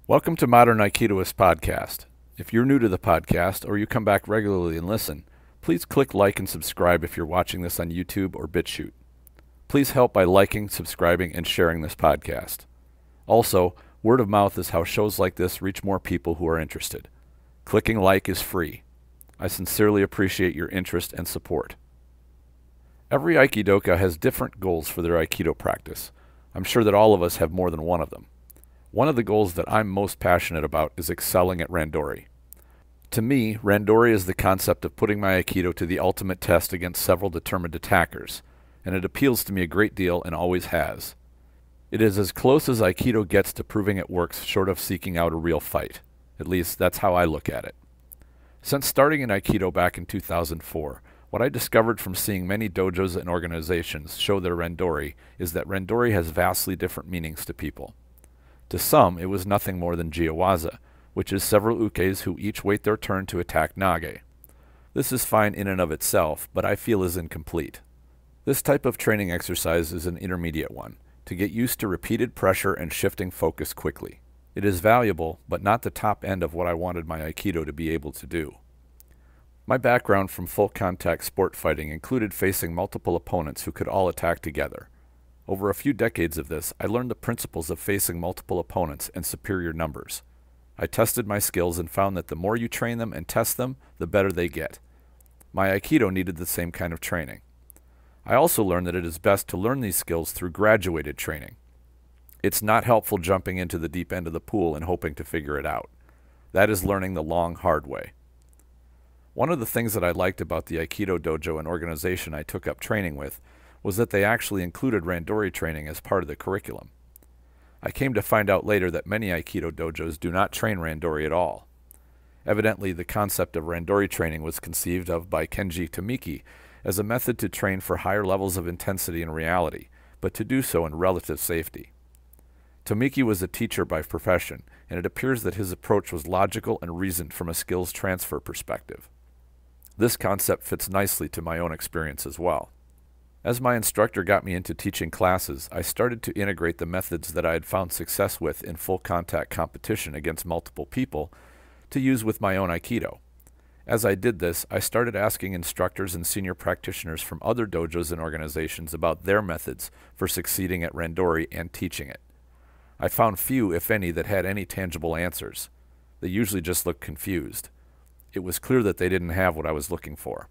Welcome to Modern Aikidoist Podcast. If you're new to the podcast or you come back regularly and listen, please click like and subscribe if you're watching this on YouTube or BitChute. Please help by liking, subscribing, and sharing this podcast. Also, word of mouth is how shows like this reach more people who are interested. Clicking like is free. I sincerely appreciate your interest and support. Every Aikidoka has different goals for their Aikido practice. I'm sure that all of us have more than one of them. One of the goals that I'm most passionate about is excelling at Randori. To me, Randori is the concept of putting my Aikido to the ultimate test against several determined attackers, and it appeals to me a great deal and always has. It is as close as Aikido gets to proving it works short of seeking out a real fight. At least, that's how I look at it. Since starting in Aikido back in 2004, what I discovered from seeing many dojos and organizations show their Randori is that Randori has vastly different meanings to people. To some, it was nothing more than jiawaza, which is several ukes who each wait their turn to attack nage. This is fine in and of itself, but I feel is incomplete. This type of training exercise is an intermediate one, to get used to repeated pressure and shifting focus quickly. It is valuable, but not the top end of what I wanted my Aikido to be able to do. My background from full contact sport fighting included facing multiple opponents who could all attack together. Over a few decades of this, I learned the principles of facing multiple opponents and superior numbers. I tested my skills and found that the more you train them and test them, the better they get. My Aikido needed the same kind of training. I also learned that it is best to learn these skills through graduated training. It's not helpful jumping into the deep end of the pool and hoping to figure it out. That is learning the long, hard way. One of the things that I liked about the Aikido dojo and organization I took up training with was that they actually included Randori training as part of the curriculum. I came to find out later that many Aikido dojos do not train Randori at all. Evidently, the concept of Randori training was conceived of by Kenji Tomiki as a method to train for higher levels of intensity and reality, but to do so in relative safety. Tomiki was a teacher by profession, and it appears that his approach was logical and reasoned from a skills transfer perspective. This concept fits nicely to my own experience as well. As my instructor got me into teaching classes, I started to integrate the methods that I had found success with in full contact competition against multiple people to use with my own Aikido. As I did this, I started asking instructors and senior practitioners from other dojos and organizations about their methods for succeeding at Randori and teaching it. I found few, if any, that had any tangible answers. They usually just looked confused. It was clear that they didn't have what I was looking for.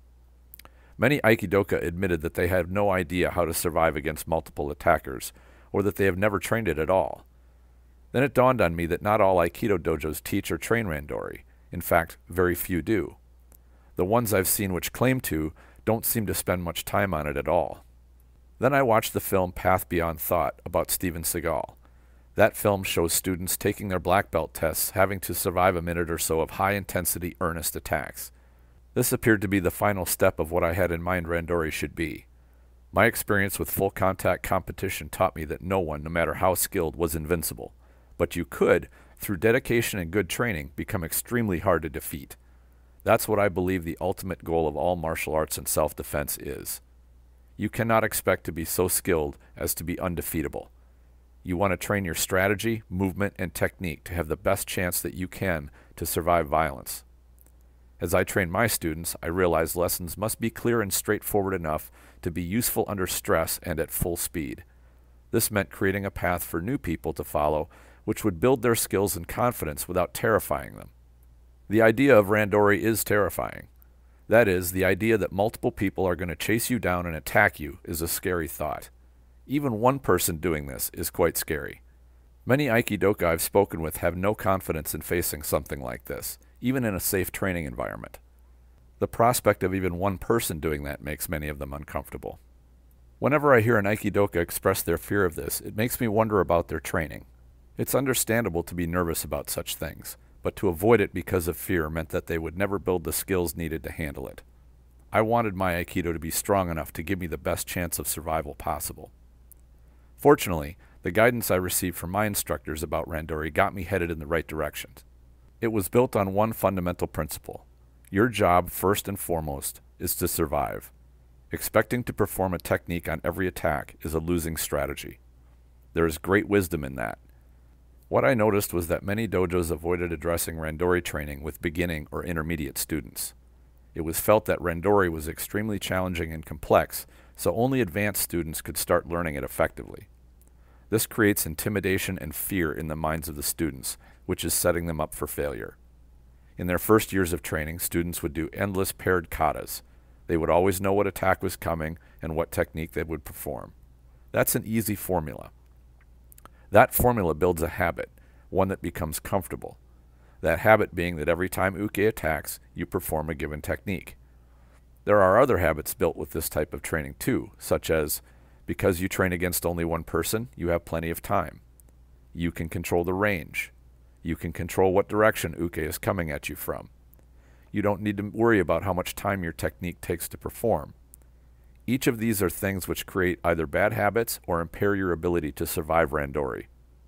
Many Aikidoka admitted that they had no idea how to survive against multiple attackers, or that they have never trained it at all. Then it dawned on me that not all Aikido dojos teach or train Randori. In fact, very few do. The ones I've seen which claim to don't seem to spend much time on it at all. Then I watched the film Path Beyond Thought about Steven Seagal. That film shows students taking their black belt tests having to survive a minute or so of high-intensity, earnest attacks. This appeared to be the final step of what I had in mind Randori should be. My experience with full contact competition taught me that no one, no matter how skilled, was invincible. But you could, through dedication and good training, become extremely hard to defeat. That's what I believe the ultimate goal of all martial arts and self-defense is. You cannot expect to be so skilled as to be undefeatable. You want to train your strategy, movement, and technique to have the best chance that you can to survive violence. As I train my students, I realize lessons must be clear and straightforward enough to be useful under stress and at full speed. This meant creating a path for new people to follow, which would build their skills and confidence without terrifying them. The idea of Randori is terrifying. That is, the idea that multiple people are going to chase you down and attack you is a scary thought. Even one person doing this is quite scary. Many Aikidoka I've spoken with have no confidence in facing something like this, even in a safe training environment. The prospect of even one person doing that makes many of them uncomfortable. Whenever I hear an Aikidoka express their fear of this, it makes me wonder about their training. It's understandable to be nervous about such things, but to avoid it because of fear meant that they would never build the skills needed to handle it. I wanted my Aikido to be strong enough to give me the best chance of survival possible. Fortunately, the guidance I received from my instructors about Randori got me headed in the right direction. It was built on one fundamental principle. Your job, first and foremost, is to survive. Expecting to perform a technique on every attack is a losing strategy. There is great wisdom in that. What I noticed was that many dojos avoided addressing Randori training with beginning or intermediate students. It was felt that Randori was extremely challenging and complex, so only advanced students could start learning it effectively. This creates intimidation and fear in the minds of the students, which is setting them up for failure. In their first years of training, students would do endless paired katas. They would always know what attack was coming and what technique they would perform. That's an easy formula. That formula builds a habit, one that becomes comfortable. That habit being that every time uke attacks, you perform a given technique. There are other habits built with this type of training too, such as, because you train against only one person, you have plenty of time. You can control the range. You can control what direction uke is coming at you from. You don't need to worry about how much time your technique takes to perform. Each of these are things which create either bad habits or impair your ability to survive Randori.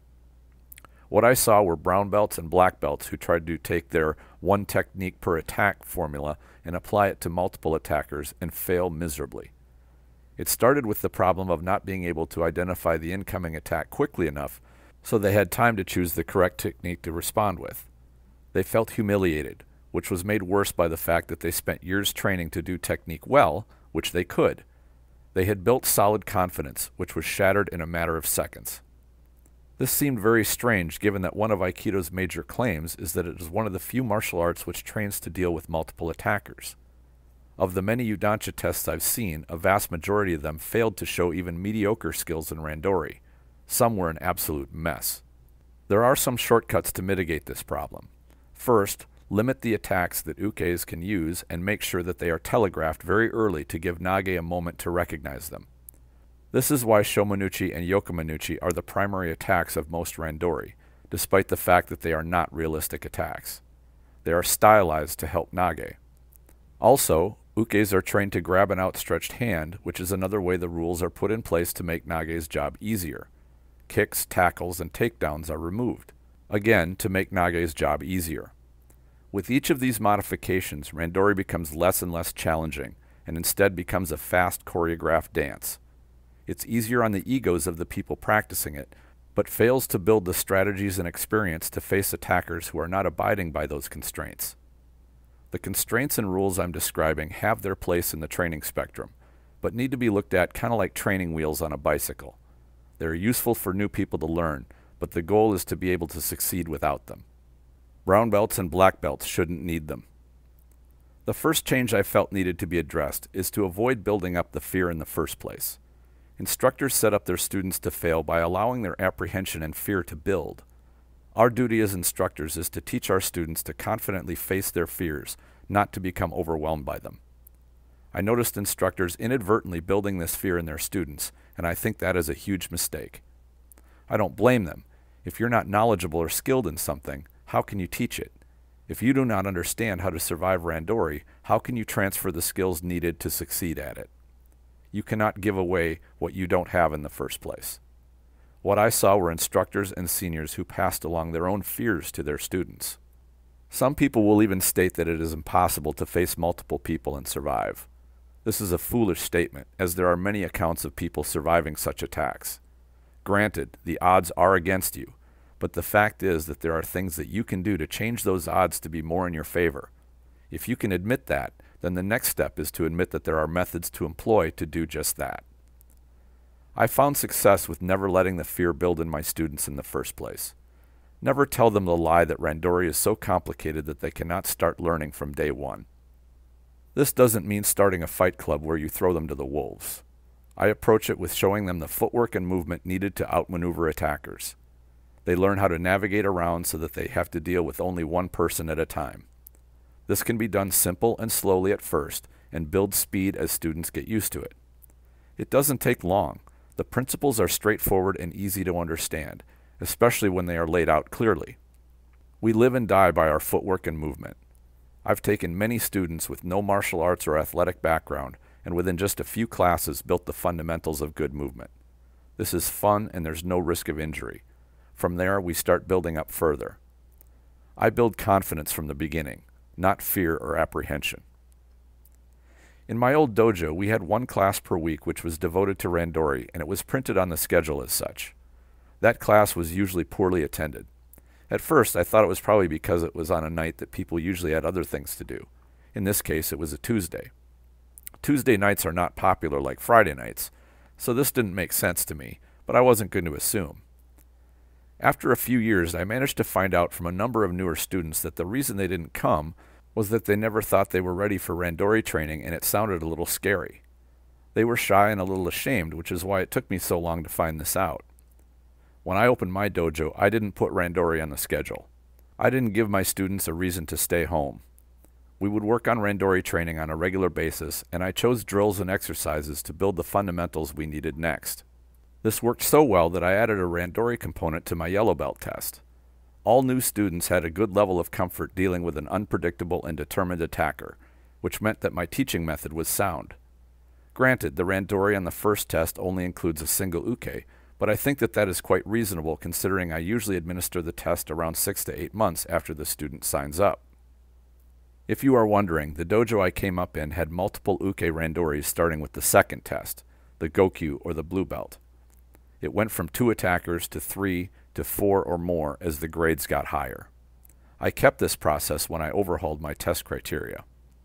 What I saw were brown belts and black belts who tried to take their one technique per attack formula and apply it to multiple attackers and fail miserably. It started with the problem of not being able to identify the incoming attack quickly enough so they had time to choose the correct technique to respond with. They felt humiliated, which was made worse by the fact that they spent years training to do technique well, which they could. They had built solid confidence, which was shattered in a matter of seconds. This seemed very strange given that one of Aikido's major claims is that it is one of the few martial arts which trains to deal with multiple attackers. Of the many Udansha tests I've seen, a vast majority of them failed to show even mediocre skills in Randori. Some were an absolute mess. There are some shortcuts to mitigate this problem. First, limit the attacks that ukes can use and make sure that they are telegraphed very early to give Nage a moment to recognize them. This is why Shomanuchi and Yokomanuchi are the primary attacks of most Randori, despite the fact that they are not realistic attacks. They are stylized to help Nage. Also, ukes are trained to grab an outstretched hand, which is another way the rules are put in place to make Nage's job easier. Kicks, tackles, and takedowns are removed, again to make Nage's job easier. With each of these modifications, Randori becomes less and less challenging, and instead becomes a fast choreographed dance. It's easier on the egos of the people practicing it, but fails to build the strategies and experience to face attackers who are not abiding by those constraints. The constraints and rules I'm describing have their place in the training spectrum, but need to be looked at kind of like training wheels on a bicycle. They're useful for new people to learn, but the goal is to be able to succeed without them. Brown belts and black belts shouldn't need them. The first change I felt needed to be addressed is to avoid building up the fear in the first place. Instructors set up their students to fail by allowing their apprehension and fear to build. Our duty as instructors is to teach our students to confidently face their fears, not to become overwhelmed by them. I noticed instructors inadvertently building this fear in their students, and I think that is a huge mistake. I don't blame them. If you're not knowledgeable or skilled in something, how can you teach it? If you do not understand how to survive Randori, how can you transfer the skills needed to succeed at it? You cannot give away what you don't have in the first place. What I saw were instructors and seniors who passed along their own fears to their students. Some people will even state that it is impossible to face multiple people and survive. This is a foolish statement, as there are many accounts of people surviving such attacks. Granted, the odds are against you, but the fact is that there are things that you can do to change those odds to be more in your favor. If you can admit that, then the next step is to admit that there are methods to employ to do just that. I found success with never letting the fear build in my students in the first place. Never tell them the lie that Randori is so complicated that they cannot start learning from day one. This doesn't mean starting a fight club where you throw them to the wolves. I approach it with showing them the footwork and movement needed to outmaneuver attackers. They learn how to navigate around so that they have to deal with only one person at a time. This can be done simple and slowly at first, and build speed as students get used to it. It doesn't take long. The principles are straightforward and easy to understand, especially when they are laid out clearly. We live and die by our footwork and movement. I've taken many students with no martial arts or athletic background, and within just a few classes built the fundamentals of good movement. This is fun and there's no risk of injury. From there, we start building up further. I build confidence from the beginning, not fear or apprehension. In my old dojo, we had one class per week which was devoted to Randori, and it was printed on the schedule as such. That class was usually poorly attended. At first, I thought it was probably because it was on a night that people usually had other things to do. In this case, it was a Tuesday. Tuesday nights are not popular like Friday nights, so this didn't make sense to me, but I wasn't going to assume. After a few years, I managed to find out from a number of newer students that the reason they didn't come was that they never thought they were ready for Randori training and it sounded a little scary. They were shy and a little ashamed, which is why it took me so long to find this out. When I opened my dojo, I didn't put Randori on the schedule. I didn't give my students a reason to stay home. We would work on Randori training on a regular basis, and I chose drills and exercises to build the fundamentals we needed next. This worked so well that I added a Randori component to my yellow belt test. All new students had a good level of comfort dealing with an unpredictable and determined attacker, which meant that my teaching method was sound. Granted, the Randori on the first test only includes a single uke, but I think that is quite reasonable considering I usually administer the test around 6 to 8 months after the student signs up. If you are wondering, the dojo I came up in had multiple uke Randoris starting with the second test, the Gokyu or the blue belt. It went from 2 attackers to 3 to 4 or more as the grades got higher. I kept this process when I overhauled my test criteria.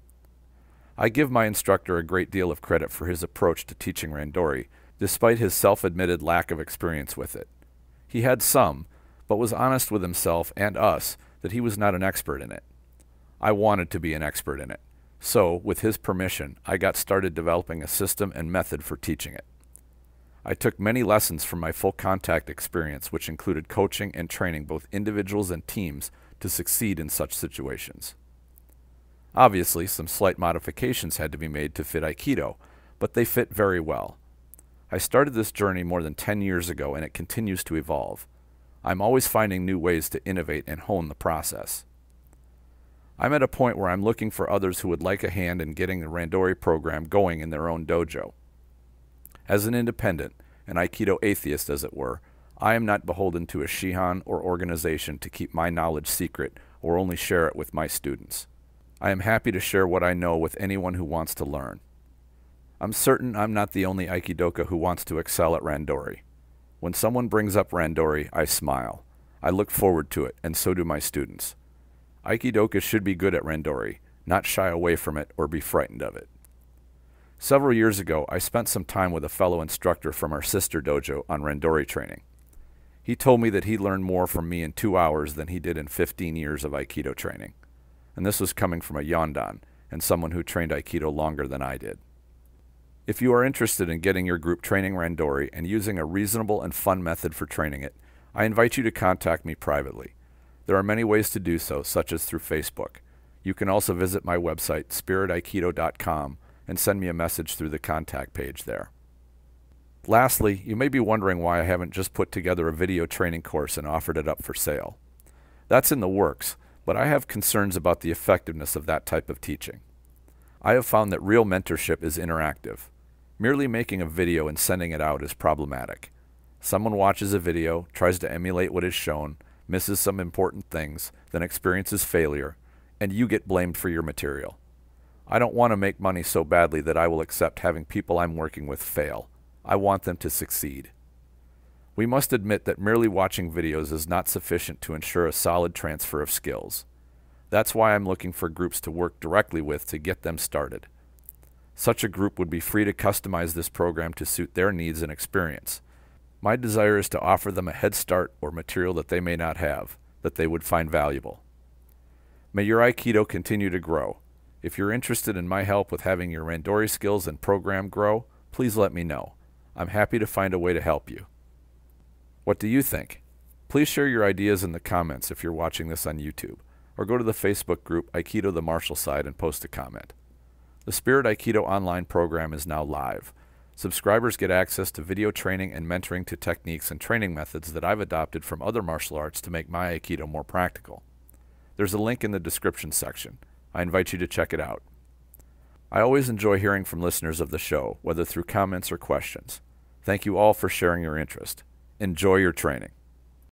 I give my instructor a great deal of credit for his approach to teaching Randori, despite his self-admitted lack of experience with it. He had some, but was honest with himself and us that he was not an expert in it. I wanted to be an expert in it, so, with his permission, I got started developing a system and method for teaching it. I took many lessons from my full contact experience, which included coaching and training both individuals and teams to succeed in such situations. Obviously, some slight modifications had to be made to fit Aikido, but they fit very well. I started this journey more than 10 years ago and it continues to evolve. I'm always finding new ways to innovate and hone the process. I'm at a point where I'm looking for others who would like a hand in getting the Randori program going in their own dojo. As an independent, an Aikido atheist as it were, I am not beholden to a shihan or organization to keep my knowledge secret or only share it with my students. I am happy to share what I know with anyone who wants to learn. I'm certain I'm not the only Aikidoka who wants to excel at Randori. When someone brings up Randori, I smile. I look forward to it, and so do my students. Aikidoka should be good at Randori, not shy away from it or be frightened of it. Several years ago, I spent some time with a fellow instructor from our sister dojo on Randori training. He told me that he learned more from me in 2 hours than he did in 15 years of Aikido training. And this was coming from a Yondan, and someone who trained Aikido longer than I did. If you are interested in getting your group training Randori and using a reasonable and fun method for training it, I invite you to contact me privately. There are many ways to do so, such as through Facebook. You can also visit my website, spiritaikido.com, and send me a message through the contact page there. Lastly, you may be wondering why I haven't just put together a video training course and offered it up for sale. That's in the works, but I have concerns about the effectiveness of that type of teaching. I have found that real mentorship is interactive. Merely making a video and sending it out is problematic. Someone watches a video, tries to emulate what is shown, misses some important things, then experiences failure, and you get blamed for your material. I don't want to make money so badly that I will accept having people I'm working with fail. I want them to succeed. We must admit that merely watching videos is not sufficient to ensure a solid transfer of skills. That's why I'm looking for groups to work directly with to get them started. Such a group would be free to customize this program to suit their needs and experience. My desire is to offer them a head start or material that they may not have, that they would find valuable. May your Aikido continue to grow. If you're interested in my help with having your Randori skills and program grow, please let me know. I'm happy to find a way to help you. What do you think? Please share your ideas in the comments if you're watching this on YouTube, or go to the Facebook group Aikido the Martial Side and post a comment. The Spirit Aikido Online program is now live. Subscribers get access to video training and mentoring to techniques and training methods that I've adopted from other martial arts to make my Aikido more practical. There's a link in the description section. I invite you to check it out. I always enjoy hearing from listeners of the show, whether through comments or questions. Thank you all for sharing your interest. Enjoy your training.